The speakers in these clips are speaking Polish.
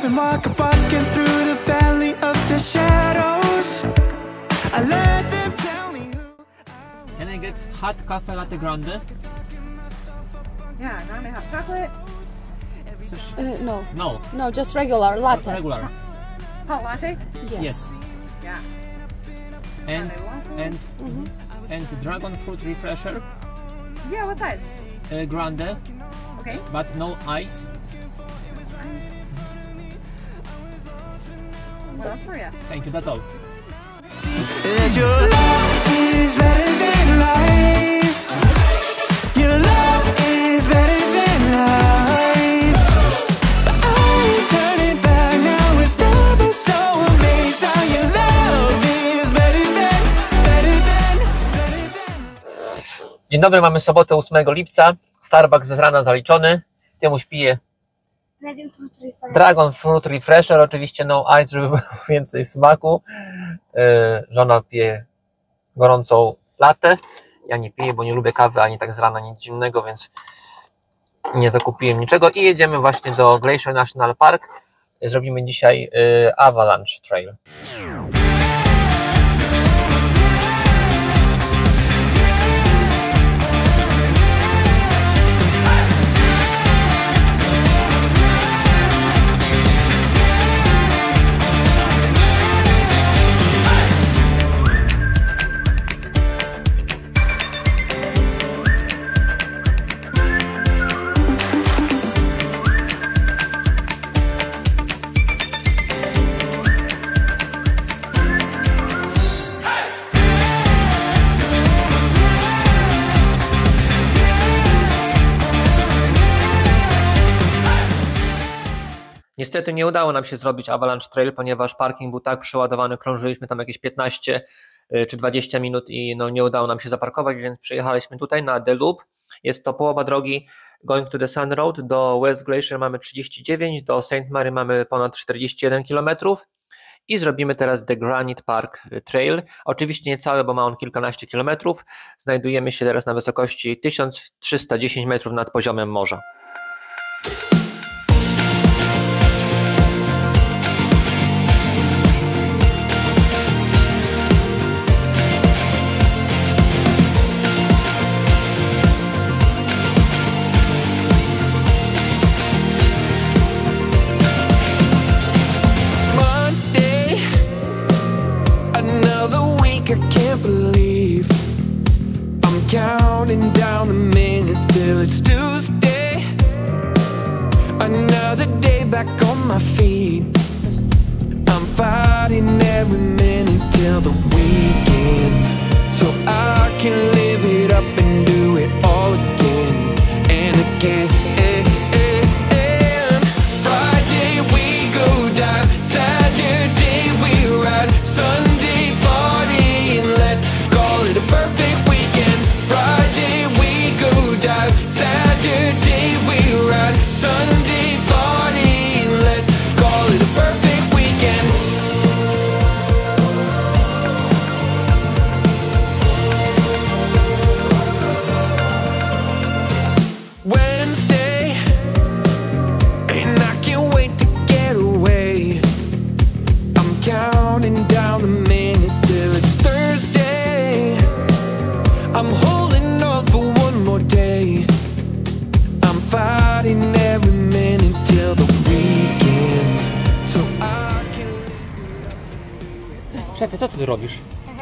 I've been walking through the valley of the shadows. I let them tell me who. Can I get hot cafe latte grande? Yeah, grande hot chocolate. No. No. No, just regular latte. Regular. Hot latte? Yes. Yeah. And dragon fruit refresher. Yeah, what size? Grande, Okay. but no ice. What else for you? Thank you, that's all. That your love is better than life. Your love is better than life. But I ain't turning back now. It's never so amazed how your love is better than. Dzień dobry, mamy sobotę 8 lipca. Starbucks z rana zaliczony. Tiemuś pije Dragon Fruit Refresher, oczywiście no ice, żeby było więcej smaku. Żona pije gorącą latte. Ja nie piję, bo nie lubię kawy ani tak z rana, nic zimnego, więc nie zakupiłem niczego. I jedziemy właśnie do Glacier National Park. Zrobimy dzisiaj Avalanche Trail. Niestety nie udało nam się zrobić Avalanche Trail, ponieważ parking był tak przeładowany, krążyliśmy tam jakieś 15 czy 20 minut i no nie udało nam się zaparkować, więc przyjechaliśmy tutaj na The Loop. Jest to połowa drogi Going to the Sun Road. Do West Glacier mamy 39, do St. Mary mamy ponad 41 km i zrobimy teraz The Granite Park Trail. Oczywiście nie cały, bo ma on kilkanaście kilometrów. Znajdujemy się teraz na wysokości 1310 metrów nad poziomem morza. I can't believe I'm counting down the minutes till it's Tuesday. Another day back on my feet. I'm fighting every minute till the weekend, so I can live it up and do it all again and again. Friday we go dive, Saturday we ride, Sunday party, and let's call it a perfect weekend. Friday we go dive, Saturday we ride, Sunday party, and let's call it a perfect weekend. Wednesday, and I can't wait to get away. I'm counting down the minutes till it's Thursday. I'm holding on for one more day. I'm fighting every minute till the weekend, so I can Szefie, co ty robisz?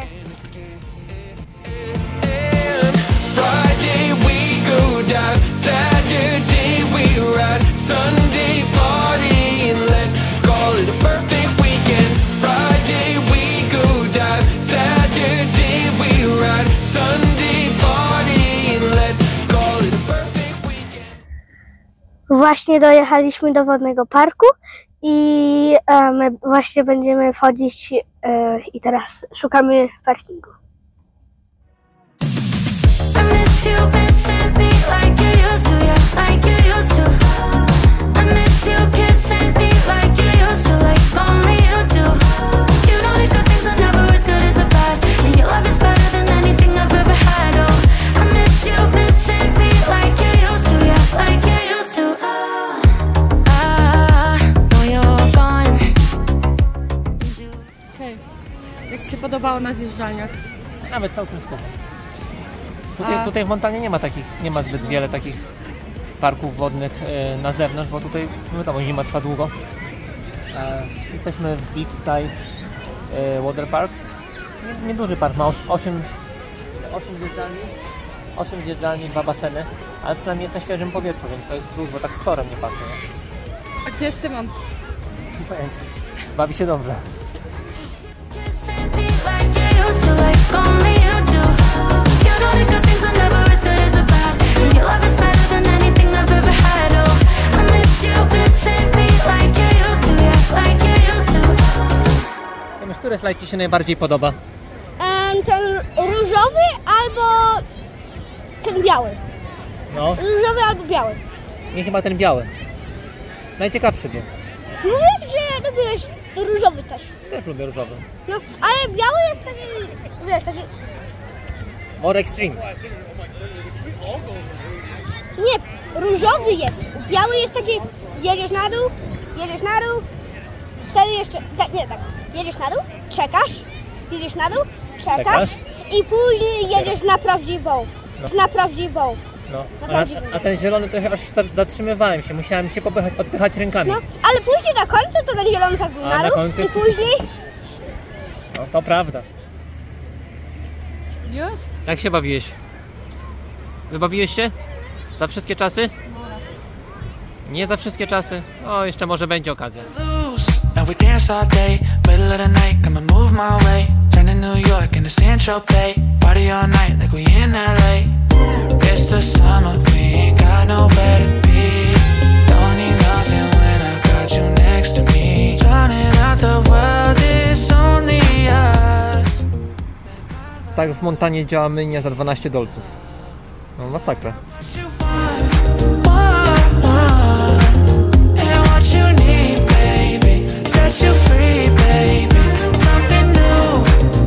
Friday we go dive, Saturday we ride, Sunday party, and let's call it a perfect weekend. Friday we go dive, Saturday we ride, Sunday party, and let's call it a perfect weekend. Właśnie dojechaliśmy do wodnego parku i my właśnie będziemy wchodzić i teraz szukamy parkingu. I miss you missing me like you used to, yeah, like you used to. I miss you kissing me like you used to, like only you do. You know the good things are never as good as the bad, and your love is better than anything I've ever had. Oh, I miss you missing me like you used to, yeah, like you used to. Know you're podobało na zjeżdżalniach? Nawet całkiem spoko. A- Tutaj w Montanie nie ma zbyt wiele takich parków wodnych na zewnątrz, bo tutaj, no wiadomo, zima trwa długo. Jesteśmy w Big Sky Water Park. Nieduży park, ma 8 zjeżdżalni, 2 baseny, ale przynajmniej jest na świeżym powietrzu, więc to jest plus, bo tak chorem nie pachnie. A gdzie jest Tymon? Nie pojęcia. Bawi się dobrze. Kiss and be like you used to, like only you do. You know the good things are never as good as the bad, and your love is better than anything I've ever had. Oh, I miss you. Kiss and be like you used to, yeah, like you used to. Wiesz, który slajd Ci się najbardziej podoba? Ten różowy albo ten biały. No, Różowy albo biały. nie chyba ten biały. Najciekawszy był. Mówię, że lubiłeś różowy też. Też lubię różowy. No, ale biały jest taki, wiesz, taki... More extreme. Nie, różowy jest. Biały jest taki, jedziesz na dół, wtedy jeszcze, tak, nie, tak, jedziesz na dół, czekasz, jedziesz na dół, czekasz i później jedziesz na prawdziwą. Na prawdziwą. No. Naprawdę. A ten zielony to aż zatrzymywałem się, musiałem się odpychać rękami. No, ale później na końcu to ten zielony tak był A, na na dół końcu- i później... No, to prawda. Już? Jak się bawiłeś? Wybawiłeś się? Za wszystkie czasy? Nie za wszystkie czasy? O, jeszcze może będzie okazja. Loose, and we dance all day. Middle of the night, come and move my way. Turning New York into Central Bay. Party all night like we in LA. It's the summer, we ain't got nowhere to be. Don't need nothing when I got you next to me. Drowning out the world, it's only us. Tak w Montanie działa myjnia za 12 dolców. No masakra. You want, and what you need, baby. Set you free, baby. Something new.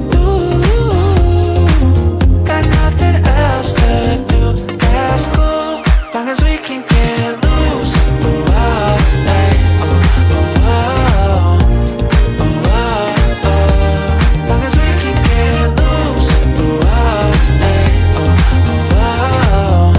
Ooh, got nothing else to do. That's cool, long as we can get loose. Ooh, oh, hey, oh, oh, oh, oh, oh, oh. Long as we can get loose. Ooh, oh, hey, oh, oh,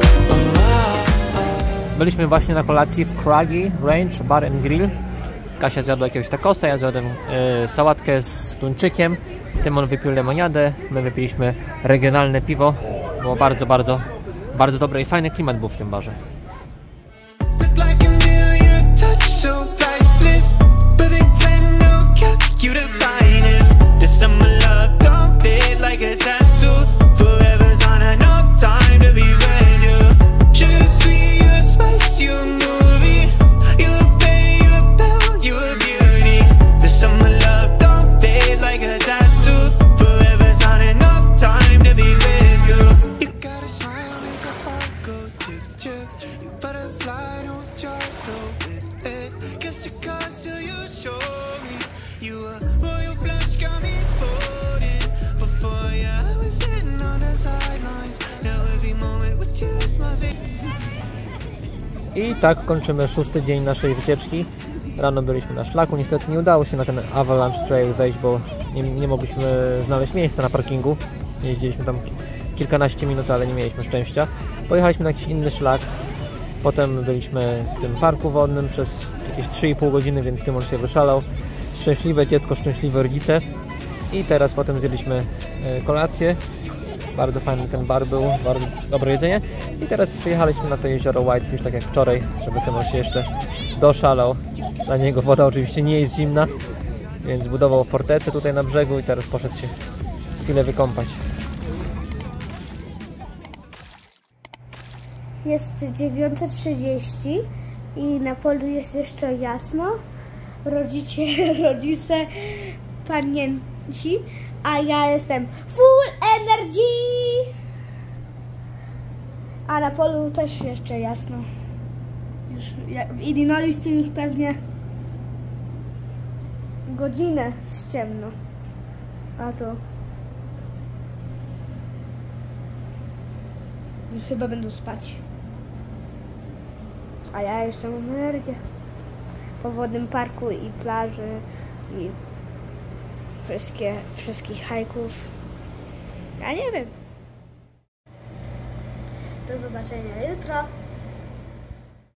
oh. Byliśmy właśnie na kolacji w Craggy Range Bar and Grill. Kasia zjadła jakiegoś takosa, ja zjadłem sałatkę z tuńczykiem. Tymon wypił lemoniadę, my wypiliśmy regionalne piwo. Było bardzo dobre i fajny klimat był w tym barze. Look like a million, touch so priceless. But they tend to cap you the finest. This summer love don't fade like a tattoo. Forever's on enough time to be with you. Sugar sweet, you a spice, you a movie. You a bay, you a belle, you a beauty. This summer love don't fade like a tattoo. Forever's on enough time to be with you. You got a smile, make a heart go tip tip. You butterfly, don't jar so it. Guess the cards till you show me. You a royal flush, got me floating. Before you, I was sitting on the sidelines. Now every moment with you is my favorite. I tak kończymy 6. dzień naszej wycieczki. Rano byliśmy na szlaku, niestety nie udało się na ten Avalanche Trail wejść, bo nie mogliśmy znaleźć miejsca na parkingu. Jeździliśmy tam kilkanaście minut, ale nie mieliśmy szczęścia. Pojechaliśmy na jakiś inny szlak. Potem byliśmy w tym parku wodnym przez jakieś 3,5 godziny, więc Tymon się wyszalał. Szczęśliwe dziecko, szczęśliwe rodzice. I teraz potem zjedliśmy kolację. Bardzo fajny ten bar był, bardzo dobre jedzenie. I teraz przyjechaliśmy na to jezioro Whitefish, tak jak wczoraj, żeby Tymon się jeszcze doszalał. Dla niego woda oczywiście nie jest zimna, więc zbudował fortecę tutaj na brzegu i teraz poszedł się chwilę wykąpać. Jest 9:30 i na polu jest jeszcze jasno. Rodzice panienci, a ja jestem full energy. A na polu też jeszcze jasno. Już w Illinois to już pewnie godzinę ściemno. A to już chyba będą spać. A ja jeszcze mam energię. Po wodnym parku i plaży i wszystkich hajków. Ja nie wiem. Do zobaczenia jutro.